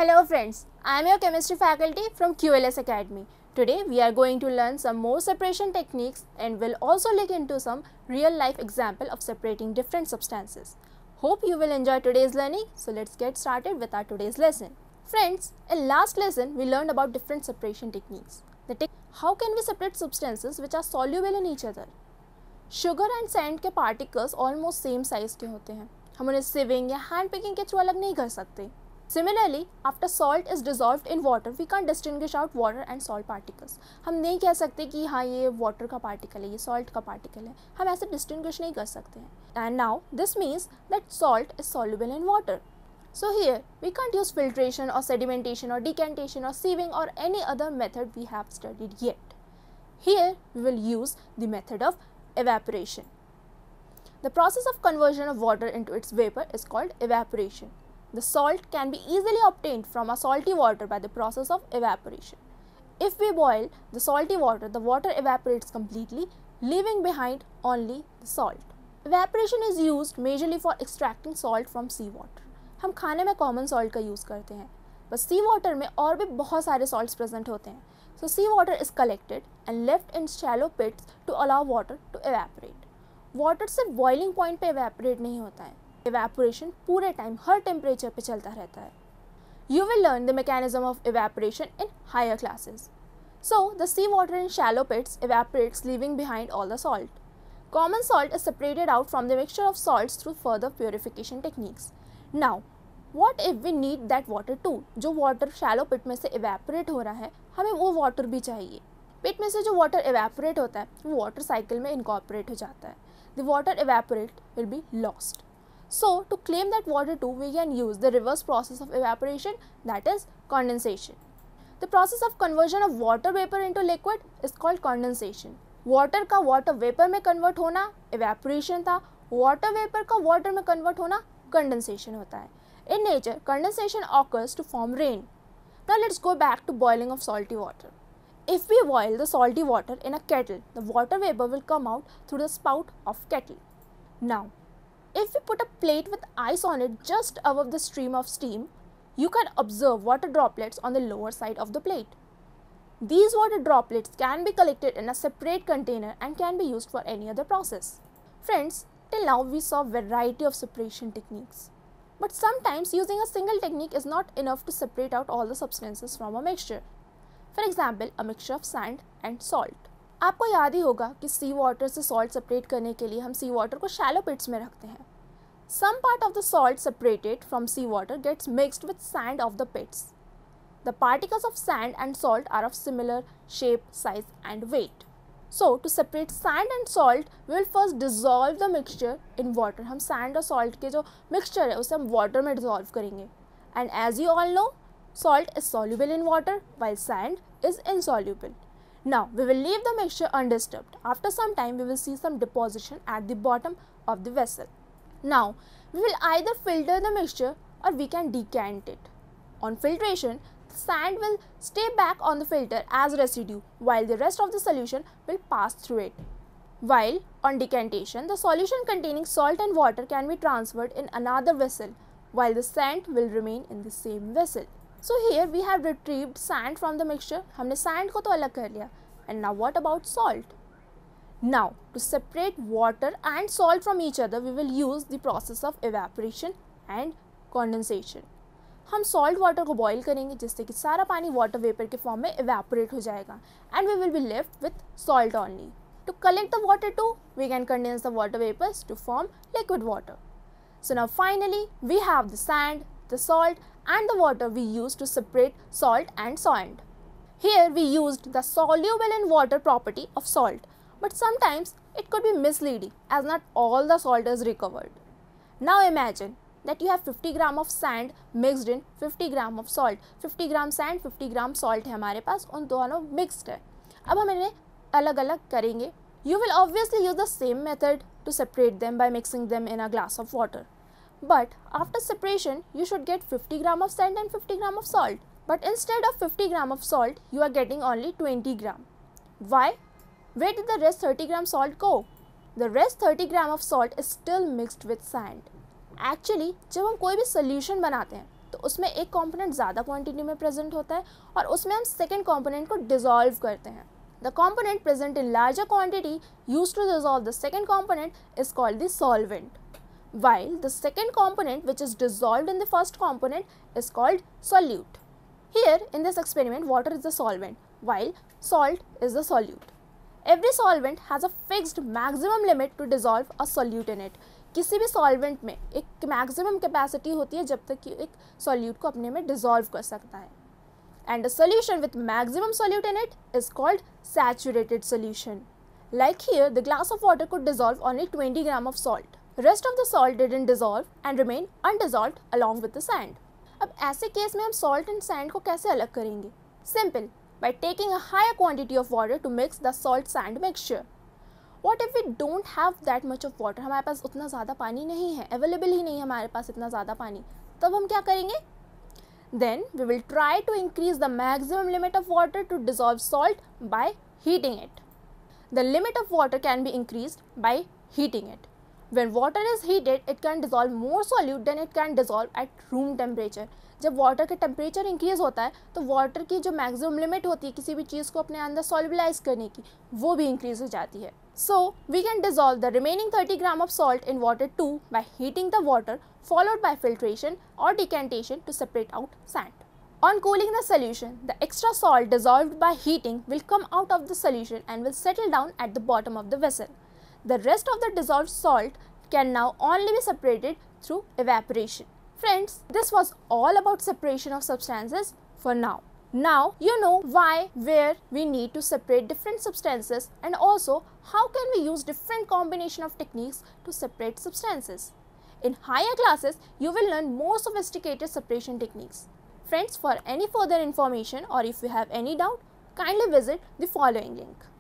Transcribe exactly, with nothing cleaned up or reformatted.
Hello friends, I am your chemistry faculty from Q L S Academy. Today we are going to learn some more separation techniques and will also look into some real life example of separating different substances. Hope you will enjoy today's learning, so let's get started with our today's lesson. Friends, in last lesson we learned about different separation techniques. The te how can we separate substances which are soluble in each other? Sugar and sand के particles almost same size के होते हैं. हम उन्हें sieving या hand picking के through अलग नहीं कर सकते. Similarly, after salt is dissolved in water, we can't distinguish out water and salt particles. हम नहीं कह सकते कि हाँ ये water का particle है, ये salt का particle है. हम ऐसे distinguish नहीं कर सकते हैं. And now this means that salt is soluble in water. So here we can't use filtration or sedimentation or decantation or sieving or any other method we have studied yet. Here we will use the method of evaporation. The process of conversion of water into its vapor is called evaporation. The salt can be easily obtained from a salty water by the process of evaporation. If we boil the salty water, the water evaporates completely, leaving behind only the salt. Evaporation is used majorly for extracting salt from seawater. हम खाने में common salt का use करते हैं, बस sea water में और भी बहुत सारे salts present होते हैं. So sea water is collected and left in shallow pits to allow water to evaporate. Water सिर्फ boiling point पे evaporate नहीं होता है. Evaporation पूरे टाइम हर टेम्परेचर पे चलता रहता है. You will learn the mechanism of evaporation in higher classes. So the sea water in shallow pits evaporates, leaving behind all the salt. Common salt is separated out from the mixture of salts through further purification techniques. Now, what if we need that water too? जो water shallow pit में से evaporate हो रहा है, हमें वो water भी चाहिए. Pit में से जो water evaporate होता है, वो water cycle में incorporate हो जाता है. The water evaporate will be lost. So, to claim that water too, we can use the reverse process of evaporation, that is condensation. The process of conversion of water vapor into liquid is called condensation. Water का water vapor में convert होना evaporation था, water vapor का water में convert होना condensation होता है. In nature, condensation occurs to form rain. Now let's go back to boiling of salty water. If we boil the salty water in a kettle, the water vapor will come out through the spout of kettle. Now, if we put a plate with ice on it just above the stream of steam, you can observe water droplets on the lower side of the plate. These water droplets can be collected in a separate container and can be used for any other process. Friends, till now we saw variety of separation techniques. But sometimes using a single technique is not enough to separate out all the substances from a mixture. For example, a mixture of sand and salt. आपको याद ही होगा कि sea water से salt separate करने के लिए हम सी वाटर को शैलो पिट्स में रखते हैं. Some part of the salt separated from sea water gets mixed with sand of the pits. The particles of sand and salt are of similar shape, size and weight. So to separate sand and salt, we will first dissolve the mixture in water. हम sand और salt के जो mixture है उसे हम water में dissolve करेंगे. And as you all know, salt is soluble in water while sand is insoluble. Now, we will leave the mixture undisturbed. After some time, we will see some deposition at the bottom of the vessel. Now, we will either filter the mixture or we can decant it. On filtration, the sand will stay back on the filter as residue while the rest of the solution will pass through it. While on decantation, the solution containing salt and water can be transferred in another vessel while the sand will remain in the same vessel. So here we have retrieved sand from the mixture. हमने sand को तो अलग कर लिया. And now what about salt? Now to separate water and salt from each other, we will use the process of evaporation and condensation. हम salt water को boil करेंगे जिससे कि सारा पानी water vapor के form में evaporate हो जाएगा. And we will be left with salt only. To collect the water too, we can condense the water vapors to form liquid water. So now finally we have the sand, the salt and the water we used to separate salt and sand. Here we used the soluble in water property of salt, but sometimes it could be misleading as not all the salt is recovered. Now imagine that you have fifty grams of sand mixed in fifty grams of salt. fifty grams sand, fifty grams salt है हमारे पास, उन दोनों mixed है. अब हम इन्हें अलग अलग करेंगे. You will obviously use the same method to separate them by mixing them in a glass of water. But after separation, you should get fifty grams of sand and fifty grams of salt. But instead of fifty grams of salt, you are getting only twenty grams. Why? Where did the rest thirty grams salt go? The rest thirty grams of salt is still mixed with sand. Actually, जब हम कोई भी solution बनाते हैं, तो उसमें एक component ज़्यादा क्वांटिटी में प्रेजेंट होता है और उसमें हम सेकेंड कॉम्पोनेंट को डिजॉल्व करते हैं. The component present in larger quantity used to dissolve the second component is called the solvent, while the second component which is dissolved in the first component is called solute. Here in this experiment, water is the solvent while salt is the solute. Every solvent has a fixed maximum limit to dissolve a solute in it. किसी भी solvent में एक maximum capacity होती है जब तक कि एक solute को अपने में dissolve कर सकता है. And a solution with maximum solute in it is called saturated solution. Like here, the glass of water could dissolve only twenty grams of salt. Rest of the salt didn't dissolve and remain undissolved along with the sand. अब ऐसे case में हम salt and sand को कैसे अलग करेंगे? Simple, by taking a higher quantity of water to mix the salt sand mixture. What if we don't have that much of water? हमारे पास उतना ज़्यादा पानी नहीं है, available ही नहीं है हमारे पास इतना ज़्यादा पानी. तब हम क्या करेंगे? Then we will try to increase the maximum limit of water to dissolve salt by heating it. The limit of water can be increased by heating it. When water is heated, it can dissolve more solute than it can dissolve at room temperature. जब water का temperature increase होता है तो water की जो maximum limit होती है किसी भी चीज़ को अपने अंदर solubilize करने की, वो भी increase हो जाती है. So we can dissolve the remaining thirty grams of salt in water too by heating the water followed by filtration or decantation to separate out sand. On cooling the solution, the extra salt dissolved by heating will come out of the solution and will settle down at the bottom of the vessel. The rest of the dissolved salt can now only be separated through evaporation. Friends, this was all about separation of substances for now. Now you know why, where we need to separate different substances and also how can we use different combination of techniques to separate substances. In higher classes, you will learn more sophisticated separation techniques. Friends, for any further information or if you have any doubt, kindly visit the following link.